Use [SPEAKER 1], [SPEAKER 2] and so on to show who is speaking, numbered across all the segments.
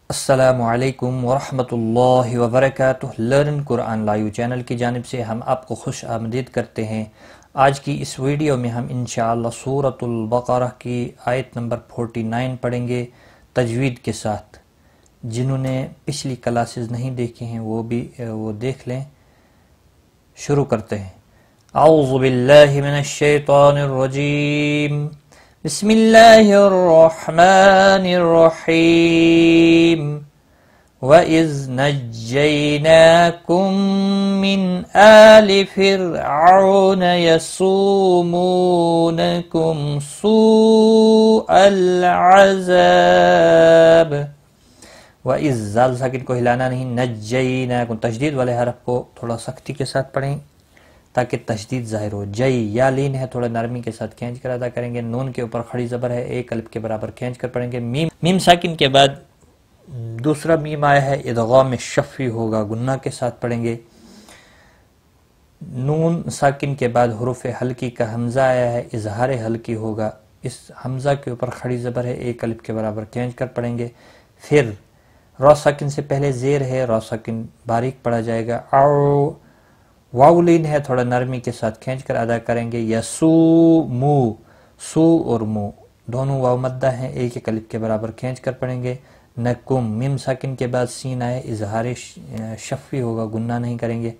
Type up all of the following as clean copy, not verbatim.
[SPEAKER 1] السلام علیکم ورحمۃ اللہ وبرکاتہ۔ لرن قرآن لائیو چینل کی جانب سے ہم آپ کو خوش آمدید کرتے ہیں۔ آج کی اس ویڈیو میں ہم انشاءاللہ سورۃ البقرہ کی آیت نمبر 49 پڑھیں گے تجوید کے ساتھ۔ جنہوں نے پچھلی کلاسز نہیں دیکھے ہیں وہ دیکھ لیں۔ شروع کرتے ہیں۔ اعوذ باللہ من الشیطان الرجیم، بسم اللہ الرحمن الرحیم۔ وَإِذْ نَجَّيْنَاكُمْ مِنْ آلِ فِرْعَوْنَ يَسُومُونَكُمْ سُوءَ الْعَذَابِ۔ وَإِذْ زال ساکن کو ہلانا نہیں، نَجَّيْنَاكُمْ تشدید والے حرف کو تھوڑا سختی کے ساتھ پڑھیں تاکہ تشدید ظاہر ہو۔ جئی یا لین ہے، تھوڑا نرمی کے ساتھ کھینچ کر ادا کریں گے۔ نون کے اوپر کھڑی زبر ہے، ایک الف کے برابر کھینچ کر پڑھیں گے۔ میم ساکن کے بعد دوسرا میم آیا ہے، ادغام شفی ہوگا، گنہ کے ساتھ پڑھیں گے۔ نون ساکن کے بعد حروف حلقی کا حمزہ آیا ہے، اظہار حلقی ہوگا، اس حمزہ کے اوپر کھڑی زبر ہے، ایک الف کے برابر کھینچ کر پڑھیں گے۔ پھر را ساکن سے پہلے زیر ہے، را ساکن باریک پڑھا جائے گا۔ واو لین ہے، تھوڑا نرمی کے ساتھ کھینچ کر ادا کریں گے۔ یسومو، سو اور مو دونوں واو مدہ ہیں، ایک ایک الف کے برابر کھینچ کر پڑھیں گے۔ نکم میم ساکن کے بعد سین آئے، اظہار شفی ہوگا، گنہ نہیں کریں گے۔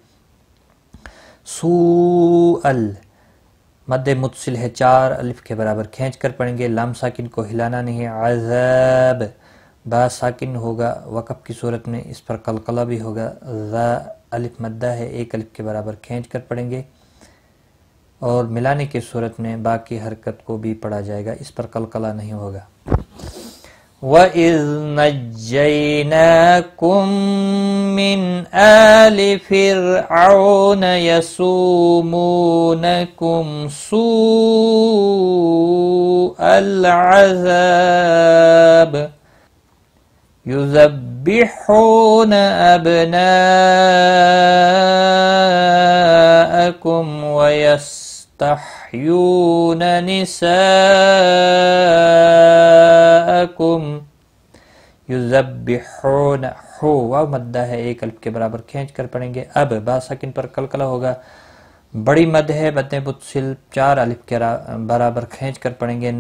[SPEAKER 1] سوءل مد متصل ہے، چار الف کے برابر کھینچ کر پڑھیں گے۔ لام ساکن کو ہلانا نہیں ہے۔ عذاب با ساکن ہوگا وقف کی صورت میں، اس پر قلقلہ بھی ہوگا۔ ذا الف مدہ ہے، ایک الف کے برابر کھینچ کر پڑھیں گے، اور ملانے کی صورت میں باقی حرکت کو بھی پڑھا جائے گا، اس پر قلقلہ نہیں ہوگا۔ وَإِذْ نَجَّيْنَاكُمْ مِنْ آلِ فِرْعَوْنَ يَسُومُونَكُمْ سُوءَ الْعَذَابِ يُذَبِّحُونَ أَبْنَاءَكُمْ وَيَسْتَحْيُونَ نِسَاءَكُمْ۔ يُذَبِّحُونَ ہو واو مدہ ہے، ایک الف کے برابر کھینچ کر پڑھیں گے۔ اب با ساکن پر قلقلہ ہوگا، بڑی مد ہے، مد متصل چار الف کے برابر کھینچ کر پڑھیں گے۔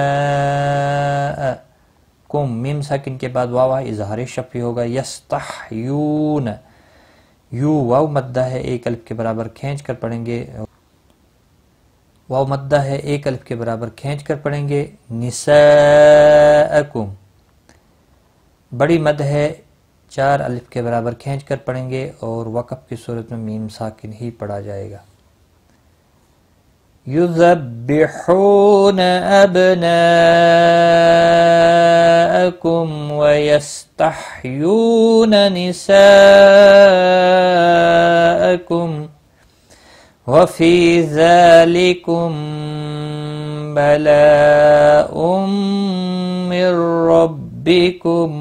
[SPEAKER 1] کم میم ساکن کے بعد واو اظہار شفی ہوگا۔ یستحیون یو واو مدہ ہے، ایک الف کے برابر کھینچ کر پڑھیں گے، واو مدہ ہے، ایک الف کے برابر کھینچ کر پڑھیں گے۔ نساءکم بڑی مد ہے، چار الف کے برابر کھینچ کر پڑھیں گے، اور وقف کی صورت میں میم ساکن ہی پڑھا جائے گا۔ یذبحون ابناءکم ویستحیون نساءکم وفی ذالکم بلاء من ربکم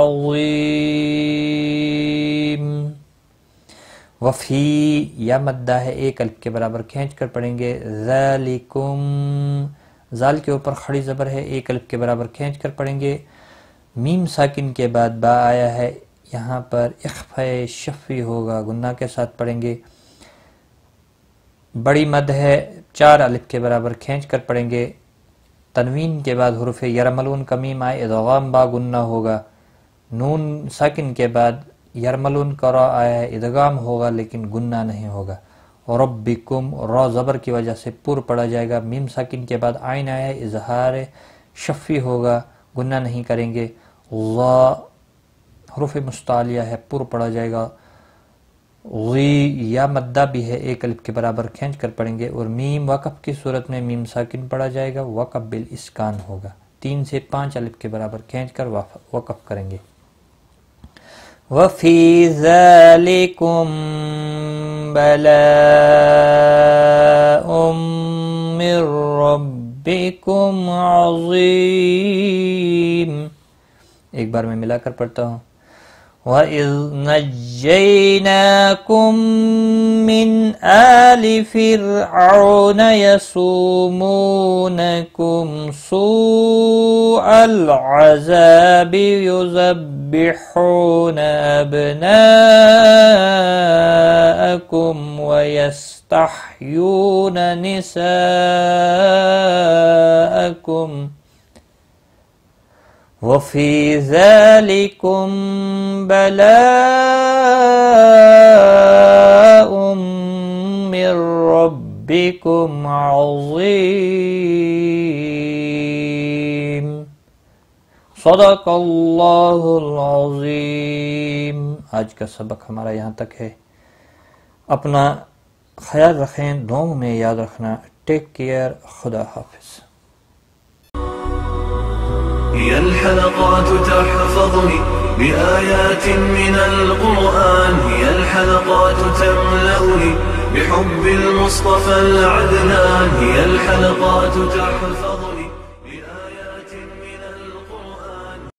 [SPEAKER 1] عظیم۔ وفی یا مدہ ہے، ایک الف کے برابر کھینچ کر پڑھیں گے۔ ذالکم زال کے اوپر کھڑی زبر ہے، ایک الف کے برابر کھینچ کر پڑھیں گے۔ میم ساکن کے بعد با آیا ہے، یہاں پر اخفاء شفی ہوگا، گنہ کے ساتھ پڑھیں گے۔ بڑی مد ہے، چار الف کے برابر کھینچ کر پڑھیں گے۔ تنوین کے بعد حروف یرملون کا میم آئے، ادغام با گنہ ہوگا۔ نون ساکن کے بعد یرملون کا را آیا ہے، ادغام ہوگا لیکن گنہ نہیں ہوگا۔ ربکم را زبر کی وجہ سے پر پڑا جائے گا۔ میم ساکن کے بعد عین آیا ہے، اظہار شفی ہوگا، گنہ نہیں کریں گے۔ ظا حروف مستعلیہ ہے، پر پڑا جائے گا۔ غی یا مدہ بھی ہے، ایک الف کے برابر کھینچ کر پڑھیں گے، اور میم وقف کی صورت میں میم ساکن پڑھا جائے گا، وقف بالاسکان ہوگا، 3 سے 5 الف کے برابر کھینچ کر وقف کریں گے۔ وَفِي ذَلِكُمْ بَلَاءٌ مِّن رَبِّكُمْ عَظِيمٌ۔ ایک بار میں ملا کر پڑھتا ہوں۔ وَإِذْ نَجَّيْنَاكُمْ مِنْ آلِ فِرْعَوْنَ يَسُومُونَكُمْ سُوءَ الْعَذَابِ يُذَبِّحُونَ أَبْنَاءَكُمْ وَيَسْتَحْيُونَ نِسَاءَكُمْ وَفِي ذَلِكُمْ بَلَاءٌ مِّن رَّبِّكُمْ عَظِيمٌ صدق اللہ العظیم۔ آج کا سبق ہمارا یہاں تک ہے۔ اپنا خیال رکھیں، دعاؤں میں یاد رکھنا۔ ٹیک کیئر، خدا حافظ۔
[SPEAKER 2] هي الحلقات تحفظني بآيات من القرآن، هي الحلقات تملأني بحب المصطفى العدنان، هي الحلقات تحفظني